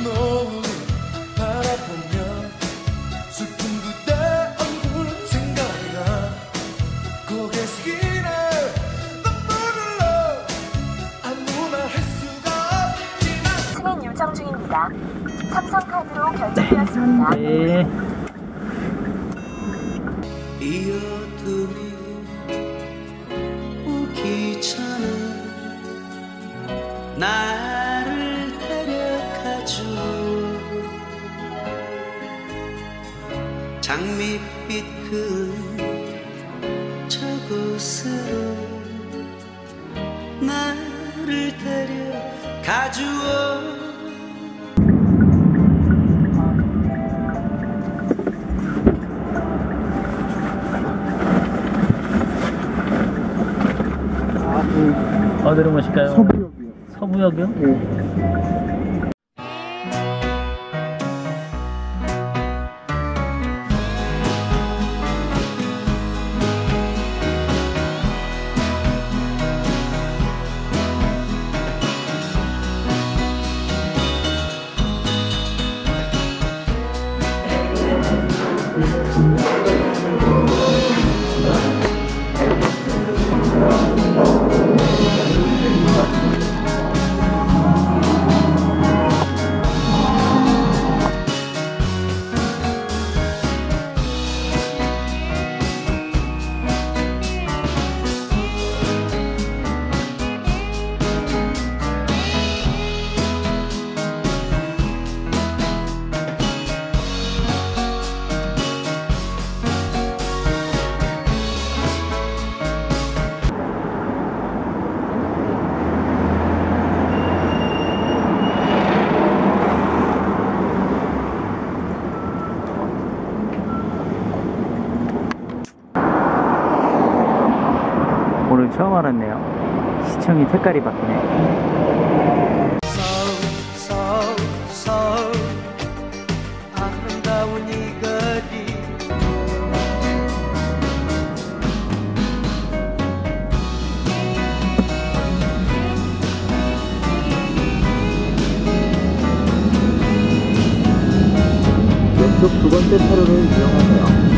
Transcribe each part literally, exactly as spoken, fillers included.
노을 바라보며 슬픈 그대 얼굴 생각이 나 고개 숙이네 눈물로 아무나 할 수가 없지만 승인 요청 중입니다. 삼성카드로 결제되었습니다. 네. 이 어둠이 오기 전에 나를 데려가줘 장밋빛 그 저곳으로 나를 데려가줘 어디로 모실까요? 서부역이요. 서부역이요? 네. 오늘 처음 알았네요. 시청이 색깔이 바뀌네. 서울 서울 서울 아름다운 이 거리 왼쪽 두 번째 차로를 이용하세요.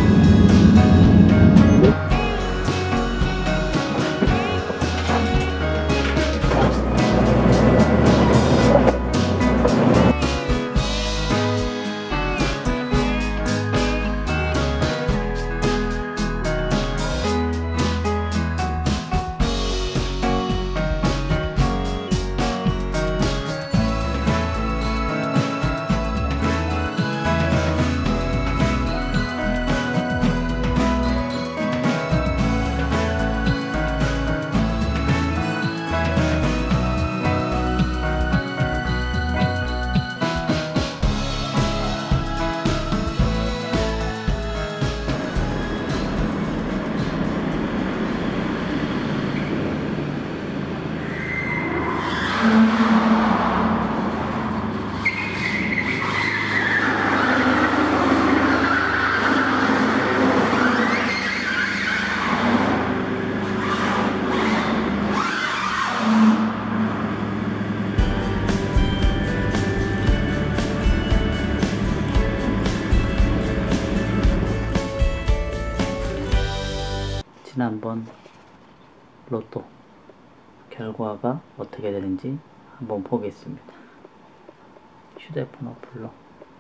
지난번 로또 결과가 어떻게 되는지 한번 보겠습니다. 휴대폰 어플로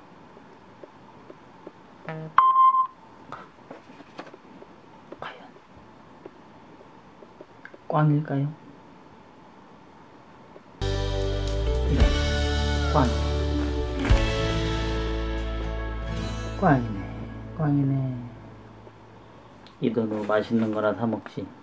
과연 꽝일까요? 네, 꽝. 꽝이네, 꽝이네. 이 돈으로 맛있는 거나 사 먹지.